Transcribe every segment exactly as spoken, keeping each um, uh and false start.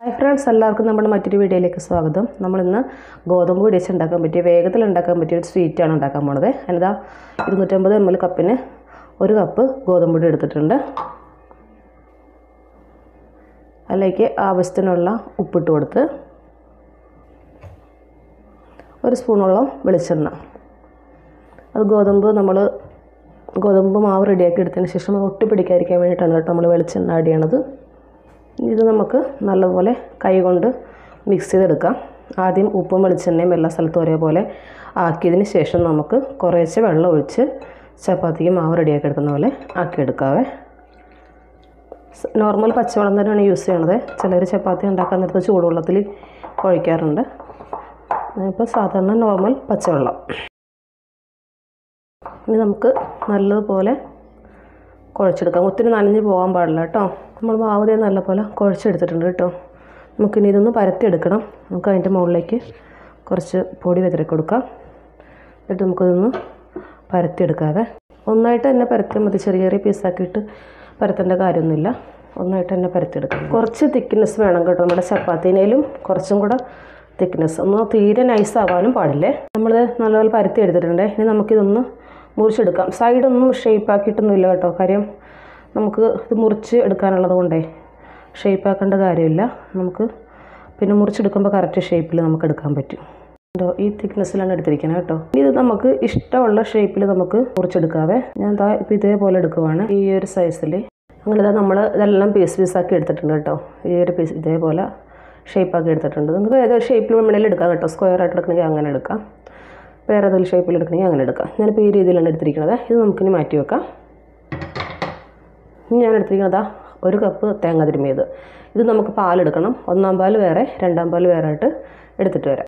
Friends, എല്ലാവർക്കും നമ്മുടെ മറ്റൊരു വീഡിയോയിലേക്ക് സ്വാഗതം. നമ്മളിന്ന് ഗോതമ്പ് പൊടി വെച്ച് ഉണ്ടാക്കാൻ പറ്റിയ വേഗത്തിൽ ഉണ്ടാക്കാൻ പറ്റിയ ഒരു സ്വീറ്റാണ് ഉണ്ടാക്കാൻ പോണത്. അതിനിതാ ഇരുന്നൂറ്റമ്പത് എം എൽ കപ്പിന് ഒരു കപ്പ് ഗോതമ്പ് പൊടി എടുത്തിട്ടുണ്ട്. അതിലേക്ക് ആവശ്യത്തിനുള്ള ഉപ്പിട്ട് കൊടുത്ത് ഒരു സ്പൂണോളം വെളിച്ചെണ്ണ. അത് ഗോതമ്പ് നമ്മൾ ഗോതമ്പ് മാവ് റെഡിയാക്കി എടുത്തതിന് ശേഷം ഒട്ടി പിടിക്കാതിരിക്കാൻ വേണ്ടിയിട്ടാണ് കേട്ടോ നമ്മൾ വെളിച്ചെണ്ണ ആഡ് ചെയ്യണത്. ഇത് നമുക്ക് നല്ലപോലെ കൈ കൊണ്ട് മിക്സ് ചെയ്തെടുക്കാം. ആദ്യം ഉപ്പും വെളിച്ചെണ്ണയും എല്ലാ സ്ഥലത്തും ഒരേപോലെ ആക്കിയതിന് ശേഷം നമുക്ക് കുറേശ്ശെ വെള്ളം ഒഴിച്ച് ചപ്പാത്തിക്ക് മാവ് റെഡിയാക്കി എടുക്കുന്ന പോലെ ആക്കിയെടുക്കാവേ. നോർമൽ പച്ചവെള്ളം തന്നെയാണ് യൂസ് ചെയ്യണത്. ചിലർ ചപ്പാത്തി ഉണ്ടാക്കാൻ നേരത്ത് ചൂടുവെള്ളത്തിൽ കുഴയ്ക്കാറുണ്ട്. ഇപ്പോൾ സാധാരണ നോർമൽ പച്ചവെള്ളം. ഇനി നമുക്ക് നല്ലതുപോലെ കുഴച്ചെടുക്കാം. ഒത്തിരി നനഞ്ഞ് പോകാൻ പാടില്ല കേട്ടോ. നമ്മൾ മാവ് നല്ലപോലെ കുഴച്ചെടുത്തിട്ടുണ്ട് കേട്ടോ. നമുക്കിനി ഇതൊന്ന് പരത്തിയെടുക്കണം. നമുക്ക് അതിൻ്റെ മുകളിലേക്ക് കുറച്ച് പൊടി വിതറി കൊടുക്കാം. എന്നിട്ട് നമുക്കിതൊന്ന് പരത്തിയെടുക്കാതെ ഒന്നായിട്ട് തന്നെ പരത്തിയാൽ മതി. ചെറിയ ചെറിയ പീസാക്കിയിട്ട് പരത്തേണ്ട കാര്യമൊന്നുമില്ല. ഒന്നായിട്ട് തന്നെ പരത്തിയെടുക്കാം. കുറച്ച് തിക്നെസ് വേണം കേട്ടോ. നമ്മുടെ ചപ്പാത്തിനേലും കുറച്ചും കൂടെ തിക്നെസ്. ഒന്ന് തീരെ നൈസ് ആവാനും പാടില്ലേ. നമ്മൾ നല്ലപോലെ പരത്തി എടുത്തിട്ടുണ്ട്. ഇനി നമുക്കിതൊന്ന് മുറിച്ചെടുക്കാം. സൈഡൊന്നും ഷേപ്പാക്കിയിട്ടൊന്നുമില്ല കേട്ടോ. കാര്യം നമുക്ക് ഇത് മുറിച്ച് എടുക്കാനുള്ളത് കൊണ്ടേ ഷേപ്പാക്കേണ്ട കാര്യമില്ല. നമുക്ക് പിന്നെ മുറിച്ചെടുക്കുമ്പോൾ കറക്റ്റ് ഷേപ്പിൽ നമുക്ക് എടുക്കാൻ പറ്റും കേട്ടോ. ഈ തിക്നെസ്സിലാണ് എടുത്തിരിക്കുന്നത് കേട്ടോ. ഇത് നമുക്ക് ഇഷ്ടമുള്ള ഷേപ്പിൽ നമുക്ക് മുറിച്ചെടുക്കാവേ. ഞാൻ ദാ ഇപ്പോൾ ഇതേപോലെ എടുക്കുവാണ്, ഈ ഒരു സൈസിൽ. അങ്ങനെ ഇതാ നമ്മൾ ഇതെല്ലാം പീസ് പീസാക്കി എടുത്തിട്ടുണ്ട് കേട്ടോ. ഈ ഒരു പീസ് ഇതേപോലെ ഷേപ്പാക്കി എടുത്തിട്ടുണ്ട്. നിങ്ങൾക്ക് ഏതൊരു ഷേപ്പിൽ വേണമെങ്കിലും എടുക്കാം കേട്ടോ. സ്ക്വയർ ആയിട്ട് എടുക്കണമെങ്കിൽ അങ്ങനെ എടുക്കാം, വേറെ ഏതെങ്കിലും ഷേപ്പിൽ എടുക്കണമെങ്കിൽ അങ്ങനെ എടുക്കാം. ഞാനിപ്പോൾ ഈ രീതിയിലാണ് എടുത്തിരിക്കുന്നത്. ഇത് നമുക്കിനി മാറ്റി വെക്കാം. ഇനി ഞാൻ എടുത്തിരിക്കുന്നതാ ഒരു കപ്പ് തേങ്ങ തിരുമ്മിയത്. ഇത് നമുക്ക് പാലെടുക്കണം. ഒന്നാം പാൽ വേറെ, രണ്ടാം പാൽ വേറെ ആയിട്ട് എടുത്തിട്ട് വരാം.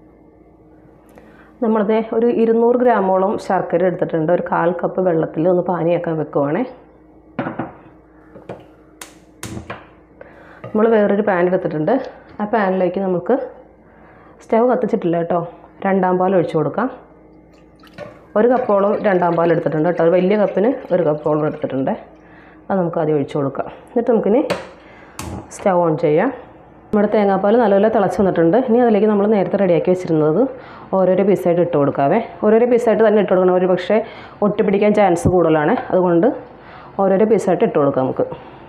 നമ്മളത് ഒരു ഇരുന്നൂറ് ഗ്രാമോളം ശർക്കര എടുത്തിട്ടുണ്ട്. ഒരു കാൽ കപ്പ് വെള്ളത്തിൽ ഒന്ന് പാനിയാക്കാൻ വെക്കുവാണേ. നമ്മൾ വേറൊരു പാൻ എടുത്തിട്ടുണ്ട്. ആ പാനിലേക്ക് നമുക്ക് സ്റ്റവ് കത്തിച്ചിട്ടില്ല കേട്ടോ. രണ്ടാം പാൽ ഒഴിച്ചു കൊടുക്കാം. ഒരു കപ്പോളം രണ്ടാം പാൽ എടുത്തിട്ടുണ്ട് കേട്ടോ. ഒരു വലിയ കപ്പിന് ഒരു കപ്പോളം എടുത്തിട്ടുണ്ട്. അത് നമുക്ക് ആദ്യം ഒഴിച്ചു കൊടുക്കാം. എന്നിട്ട് നമുക്കിനി സ്റ്റവ് ഓൺ ചെയ്യാം. നമ്മുടെ തേങ്ങാപ്പാൽ നല്ലപോലെ തിളച്ച് വന്നിട്ടുണ്ട്. ഇനി അതിലേക്ക് നമ്മൾ നേരത്തെ റെഡിയാക്കി വെച്ചിരുന്നത് ഓരോരോ പീസായിട്ട് ഇട്ട് കൊടുക്കാവേ. ഓരോരോ പീസായിട്ട് തന്നെ ഇട്ട് കൊടുക്കണം. ഒരു പക്ഷേ ഒട്ടിപ്പിടിക്കാൻ ചാൻസ് കൂടുതലാണ്. അതുകൊണ്ട് ഓരോരോ പീസായിട്ട് ഇട്ട് കൊടുക്കാം നമുക്ക്.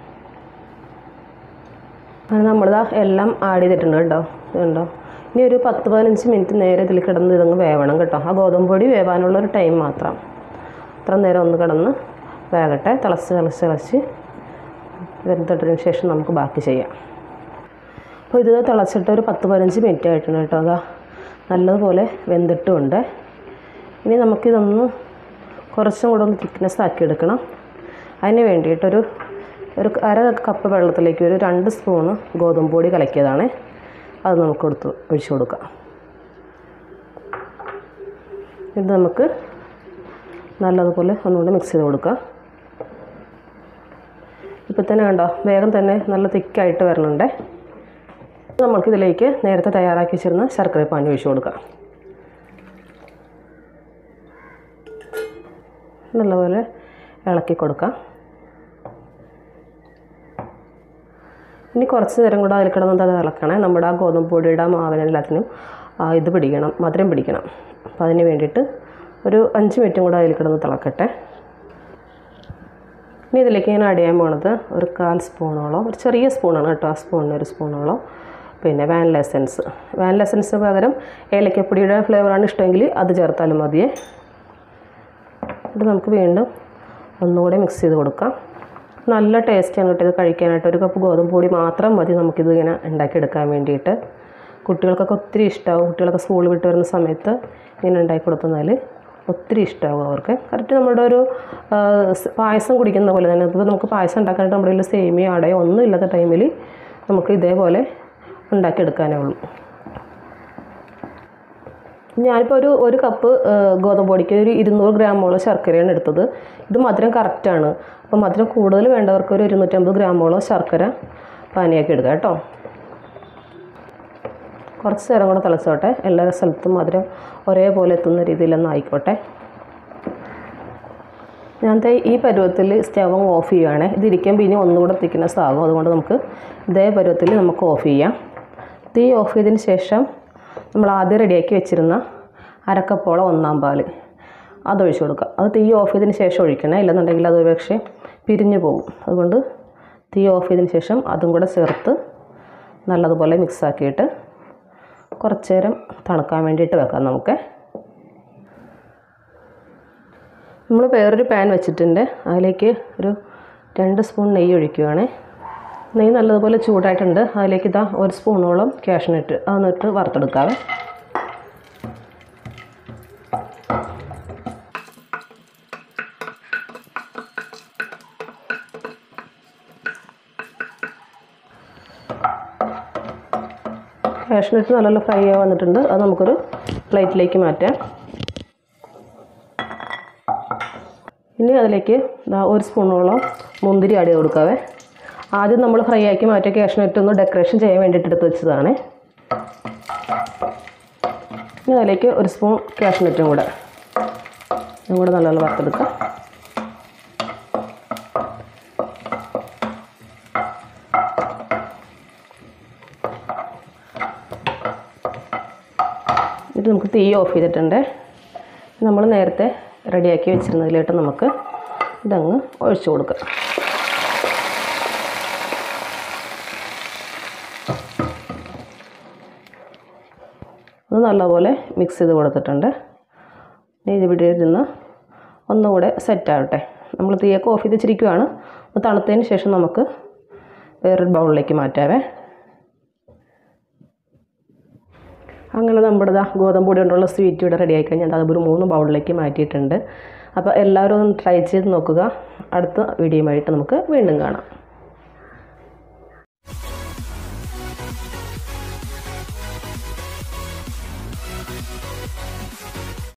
അങ്ങനെ നമ്മളിതാ എല്ലാം ആഡ് ചെയ്തിട്ടുണ്ട് കേട്ടോ. ഇതുണ്ടോ. ഇനി ഒരു പത്ത് പതിനഞ്ച് മിനിറ്റ് നേരെ ഇതിൽ കിടന്ന് ഇതങ്ങ് വേവണം കേട്ടോ. ആ ഗോതമ്പ് പൊടി വേവാനുള്ളൊരു ടൈം മാത്രം. അത്ര നേരം ഒന്ന് കിടന്ന് വേകട്ടെ. തിളച്ച് തിളച്ച് തിളച്ച് വെന്തിട്ടതിന് ശേഷം നമുക്ക് ബാക്കി ചെയ്യാം. അപ്പോൾ ഇത് തിളച്ചിട്ട് ഒരു പത്ത് പതിനഞ്ച് മിനിറ്റ് ആയിട്ടുണ്ട് കേട്ടോ. അതാ നല്ലതുപോലെ വെന്തിട്ടുമുണ്ട്. ഇനി നമുക്കിതൊന്ന് കുറച്ചും കൂടെ ഒന്ന് തിക്നെസ് ആക്കി എടുക്കണം. അതിന് വേണ്ടിയിട്ടൊരു ഒരു അര കപ്പ് വെള്ളത്തിലേക്ക് ഒരു രണ്ട് സ്പൂണ് ഗോതമ്പ് പൊടി കലക്കിയതാണ്. അത് നമുക്ക് കൊടുത്ത് ഒഴിച്ചു കൊടുക്കാം. ഇത് നമുക്ക് നല്ലതുപോലെ ഒന്നുകൂടെ മിക്സ് ചെയ്ത് കൊടുക്കാം. ഇപ്പം തന്നെ കണ്ടോ, വേഗം തന്നെ നല്ല തിക്കായിട്ട് വരണുണ്ട്. നമുക്കിതിലേക്ക് നേരത്തെ തയ്യാറാക്കി വെച്ചിരുന്ന ശർക്കര പാനി ഒഴിച്ചു കൊടുക്കാം. നല്ലപോലെ ഇളക്കി കൊടുക്കാം. ഇനി കുറച്ച് നേരം കൂടെ അതിൽ കിടന്ന് അത് ഇളക്കണേ. നമ്മുടെ ആ ഗോതമ്പ് പൊടിയുടെ മാവിനെല്ലാത്തിനും ഇത് പിടിക്കണം, മധുരം പിടിക്കണം. അപ്പോൾ അതിന് വേണ്ടിയിട്ട് ഒരു അഞ്ച് മിനിറ്റും കൂടെ അതിൽ കിടന്ന് തിളക്കട്ടെ. ഇനി ഇതിലേക്ക് ഞാൻ ആഡ് ചെയ്യാൻ പോണത് ഒരു കാൽ സ്പൂണോളം, ഒരു ചെറിയ സ്പൂണാണ് കേട്ടോ. ആ സ്പൂണിന് ഒരു സ്പൂണോളം പിന്നെ വാനില എസൻസ്. വാനില എസൻസിന് പകരം ഏലക്കപ്പൊടിയുടെ ഫ്ലേവറാണ് ഇഷ്ടമെങ്കിൽ അത് ചേർത്താലും മതിയേ. ഇത് നമുക്ക് വീണ്ടും ഒന്നുകൂടെ മിക്സ് ചെയ്ത് കൊടുക്കാം. നല്ല ടേസ്റ്റാണ് കേട്ടോ ഇത് കഴിക്കാനായിട്ട്. ഒരു കപ്പ് ഗോതമ്പ് പൊടി മാത്രം മതി നമുക്കിത് ഇങ്ങനെ ഉണ്ടാക്കിയെടുക്കാൻ വേണ്ടിയിട്ട്. കുട്ടികൾക്കൊക്കെ ഒത്തിരി ഇഷ്ടമാവും. കുട്ടികളൊക്കെ സ്കൂളിൽ വിട്ട് വരുന്ന സമയത്ത് ഇങ്ങനെ ഉണ്ടാക്കി കൊടുത്താൽ ഒത്തിരി ഇഷ്ടമാവും അവർക്ക്. കറക്റ്റ് നമ്മുടെ ഒരു പായസം കുടിക്കുന്ന പോലെ തന്നെ. ഇപ്പോൾ നമുക്ക് പായസം ഉണ്ടാക്കാനായിട്ട് നമ്മുടെ കയ്യിൽ സേമിയ അടയോ ഒന്നും ഇല്ലാത്ത ടൈമിൽ നമുക്ക് ഇതേപോലെ ഉണ്ടാക്കിയെടുക്കാനേ ഉള്ളൂ. ഞാനിപ്പോൾ ഒരു ഒരു കപ്പ് ഗോതമ്പ് പൊടിക്ക് ഒരു ഇരുന്നൂറ് ഗ്രാമോളം ശർക്കരയാണ് എടുത്തത്. ഇത് മധുരം കറക്റ്റാണ്. അപ്പോൾ മധുരം കൂടുതൽ വേണ്ടവർക്ക് ഒരു ഇരുന്നൂറ്റമ്പത് ഗ്രാമോളം ശർക്കര പാനിയാക്കി എടുക്കാം കേട്ടോ. കുറച്ച് നേരം കൂടെ തിളച്ചോട്ടെ. എല്ലാ സ്ഥലത്തും മധുരം ഒരേപോലെ എത്തുന്ന രീതിയിലൊന്നും ആയിക്കോട്ടെ. ഞാൻ ഈ പരുവത്തിൽ സ്റ്റവ് ഓഫ് ചെയ്യുകയാണ്. ഇതിരിക്കുമ്പോൾ ഇനി ഒന്നുകൂടെ തിക്നെസ് ആകും. അതുകൊണ്ട് നമുക്ക് ഇതേ പരുവത്തിൽ നമുക്ക് ഓഫ് ചെയ്യാം. തീ ഓഫ് ചെയ്തതിന് ശേഷം നമ്മൾ ആദ്യം റെഡിയാക്കി വെച്ചിരുന്ന അരക്കപ്പോളം ഒന്നാം പാൽ അതൊഴിച്ച് കൊടുക്കുക. അത് തീ ഓഫ് ചെയ്തതിന് ശേഷം ഒഴിക്കണേ, ഇല്ലെന്നുണ്ടെങ്കിൽ അത് ഒരുപക്ഷെ പിരിഞ്ഞു പോകും. അതുകൊണ്ട് തീ ഓഫ് ചെയ്തതിന് ശേഷം അതും കൂടെ ചേർത്ത് നല്ലതുപോലെ മിക്സാക്കിയിട്ട് കുറച്ച് നേരം തണുക്കാൻ വേണ്ടിയിട്ട് വെക്കാം. നമുക്ക് നമ്മൾ വേറൊരു പാൻ വെച്ചിട്ടുണ്ട്. അതിലേക്ക് ഒരു രണ്ട് സ്പൂൺ നെയ്യ് ഒഴിക്കുകയാണ്. നെയ്യ് നല്ലതുപോലെ ചൂടായിട്ടുണ്ട്. അതിലേക്ക് ഇതാ ഒരു സ്പൂണോളം കാഷ്നട്ട് അതൊന്നിട്ട് വറുത്തെടുക്കാവേ. കാഷ്നട്ട് നല്ലോണം ഫ്രൈ ആയി വന്നിട്ടുണ്ട്. അത് നമുക്കൊരു പ്ലേറ്റിലേക്ക് മാറ്റാം. ഇനി അതിലേക്ക് ഒരു സ്പൂണോളം മുന്തിരി ആഡ് ചെയ്ത് കൊടുക്കാവേ. ആദ്യം നമ്മൾ ഫ്രൈ ആക്കി മാറ്റിയ കാഷ്നട്ട് ഒന്ന് ഡെക്കറേഷൻ ചെയ്യാൻ വേണ്ടിയിട്ട് എടുത്ത് വെച്ചതാണ്. ഇനി അതിലേക്ക് ഒരു സ്പൂൺ കാഷ്നട്ടും കൂടെ ഇതും കൂടെ നല്ലോണം വറുത്തെടുക്കാം. ഇത് നമുക്ക് തീ ഓഫ് ചെയ്തിട്ടുണ്ട്. നമ്മൾ നേരത്തെ റെഡിയാക്കി വെച്ചിരുന്നതിലോട്ട് നമുക്ക് ഇതങ്ങ് ഒഴിച്ചു കൊടുക്കാം. അത് നല്ലപോലെ മിക്സ് ചെയ്ത് കൊടുത്തിട്ടുണ്ട്. ഇനി ഇതിവിടെ ഇരുന്ന് ഒന്നുകൂടെ സെറ്റാകട്ടെ. നമ്മൾ തീയൊക്കെ ഓഫ് ചെയ്ത് വെച്ചിരിക്കുകയാണ്. അത് തണുത്തതിന് ശേഷം നമുക്ക് വേറൊരു ബൗളിലേക്ക് മാറ്റാവേ. അങ്ങനെ നമ്മുടെ ഇതാ ഗോതമ്പ് പൊടി കൊണ്ടുള്ള സ്വീറ്റ് ഇവിടെ റെഡി ആയി കഴിഞ്ഞാൽ അത് ഒരു മൂന്ന് ബൗളിലേക്ക് മാറ്റിയിട്ടുണ്ട്. അപ്പോൾ എല്ലാവരും ഒന്ന് ട്രൈ ചെയ്ത് നോക്കുക. അടുത്ത വീഡിയോയുമായിട്ട് നമുക്ക് വീണ്ടും കാണാം.